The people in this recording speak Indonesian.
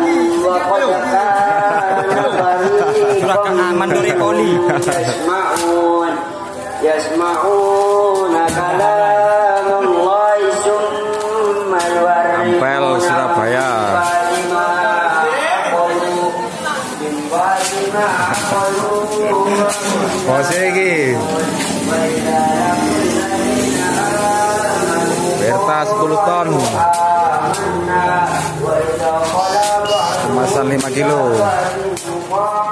Juragan Mandori Koli. Ampel Surabaya. Bos iki. Berta 10 ton. Kemasan 5 kilo.